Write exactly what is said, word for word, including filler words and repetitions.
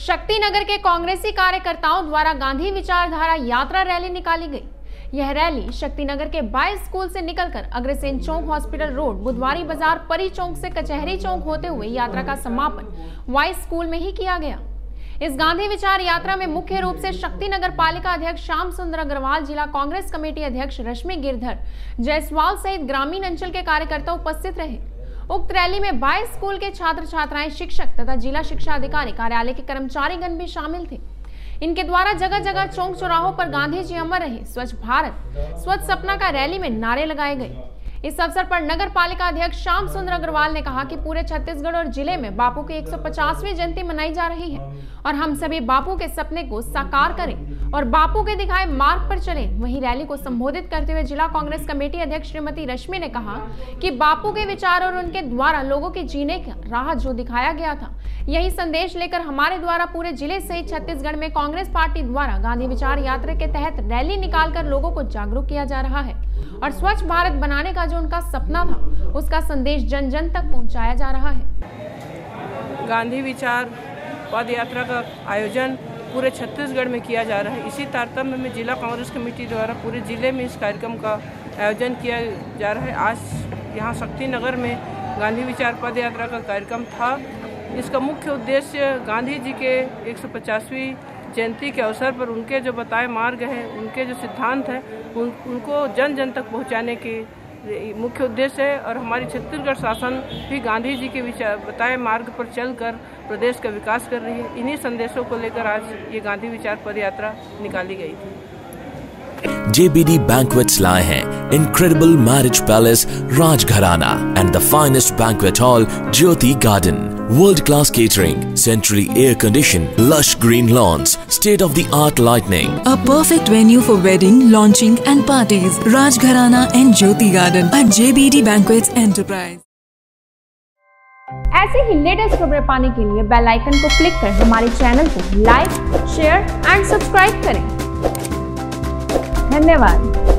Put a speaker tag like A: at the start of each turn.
A: शक्तिनगर के कांग्रेसी कार्यकर्ताओं द्वारा गांधी विचारधारा यात्रा रैली निकाली गई। यह रैली शक्तिनगर के बाईस स्कूल से निकलकर अग्रसेन चौक, हॉस्पिटल रोड, बुधवारी बाजार, परी चौक से कचहरी चौक होते हुए यात्रा का समापन वाइस स्कूल में ही किया गया। इस गांधी विचार यात्रा में मुख्य रूप से शक्तिनगर पालिका अध्यक्ष श्याम सुंदर अग्रवाल, जिला कांग्रेस कमेटी अध्यक्ष रश्मि गिरधर जायसवाल सहित ग्रामीण अंचल के कार्यकर्ता उपस्थित रहे। उक्त रैली में बाईस स्कूल के छात्र छात्राएं, शिक्षक तथा जिला शिक्षा अधिकारी कार्यालय के कर्मचारीगण भी शामिल थे। इनके द्वारा जगह जगह चौक चौराहों पर गांधी जी अमर रहे, स्वच्छ भारत, स्वच्छ सपना का रैली में नारे लगाए गए। इस अवसर पर नगर पालिका अध्यक्ष श्याम सुंदर अग्रवाल ने कहा कि पूरे छत्तीसगढ़ और जिले में बापू की एक सौ पचासवीं जयंती मनाई जा रही है और हम सभी बापू के सपने को साकार करें और बापू के दिखाए मार्ग पर चलें। वहीं रैली को संबोधित करते हुए जिला कांग्रेस कमेटी अध्यक्ष श्रीमती रश्मि ने कहा कि बापू के विचार और उनके द्वारा लोगों की जीने का राह जो दिखाया गया था, यही संदेश लेकर हमारे द्वारा पूरे जिले सहित छत्तीसगढ़ में कांग्रेस पार्टी द्वारा गांधी विचार यात्रा के तहत रैली निकालकर लोगों को जागरूक किया जा रहा है और स्वच्छ भारत बनाने का जो उनका सपना था, उसका संदेश जन जन तक पहुंचाया जा रहा है।
B: गांधी विचार पद यात्रा का आयोजन पूरे छत्तीसगढ़ में किया जा रहा है। इसी तारतम्य में जिला कांग्रेस कमेटी द्वारा पूरे जिले में इस कार्यक्रम का आयोजन किया जा रहा है। आज यहाँ शक्तिनगर में गांधी विचार पद यात्रा का कार्यक्रम था। इसका मुख्य उद्देश्य गांधी जी के एक सौ पचासवीं जयंती के अवसर पर उनके जो बताए मार्ग हैं, उनके जो सिद्धांत हैं, उन, उनको जन जन तक पहुंचाने के मुख्य उद्देश्य है। और हमारी छत्तीसगढ़ शासन भी गांधी जी के विचार बताए मार्ग पर चलकर प्रदेश का विकास कर रही है। इन्हीं संदेशों को लेकर आज ये गांधी विचार पद यात्रा निकाली गई थी।
C: J B D Banquets लाए हैं Incredible Marriage Palace Rajgharana and the finest banquet hall Jyoti Garden. World-class catering, centrally air-conditioned, lush green lawns, state-of-the-art lighting.
D: A perfect venue for wedding, launching and parties. Rajgharana and Jyoti Garden at J B D Banquets Enterprise.
A: ऐसे ही latest खबरें पाने के लिए bell icon को click कर हमारे channel को like, share and subscribe करें। धन्यवाद।